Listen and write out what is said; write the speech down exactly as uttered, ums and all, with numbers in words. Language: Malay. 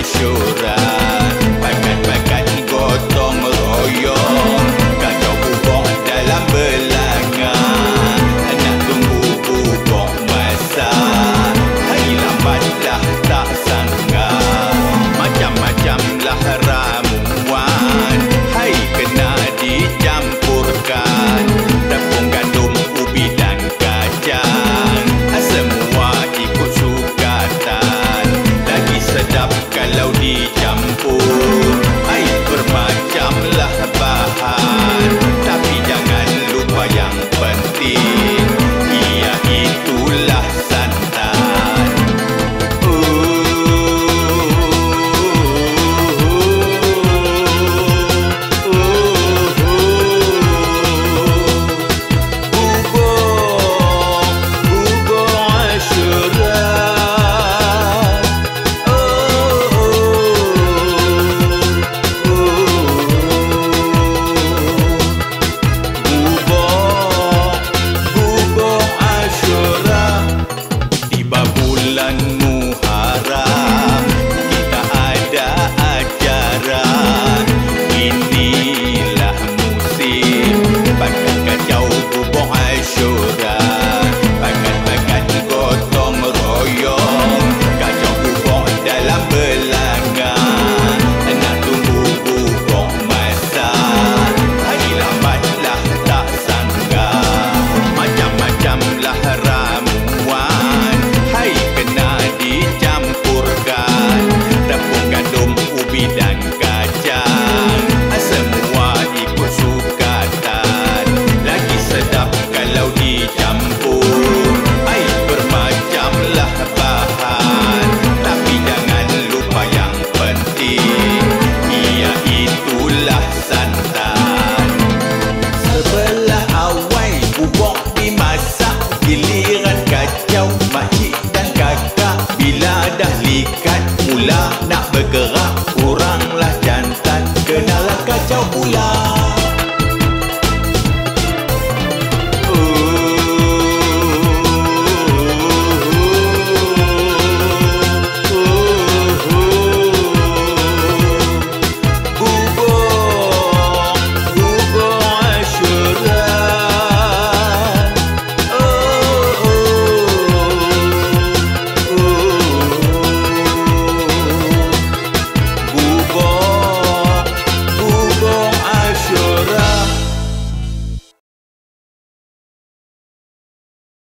asyuran. Bakat-bakat gotong royong, kacau bubuk dalam belangan. Nak tunggu bubuk masak, hai lambatlah tak sangka. Macam-macamlah ramuan, hai kena dicampurkan. Tepung gandum, ubi dan kacang, semua ikut sukatan. Lagi sedap kalau dicampur, hai bermacamlah bahan. Tapi jangan lupa yang penting, ia itulah santan. Giliran kacau makcik dan kakak, bila dah likat mula nak bergerak.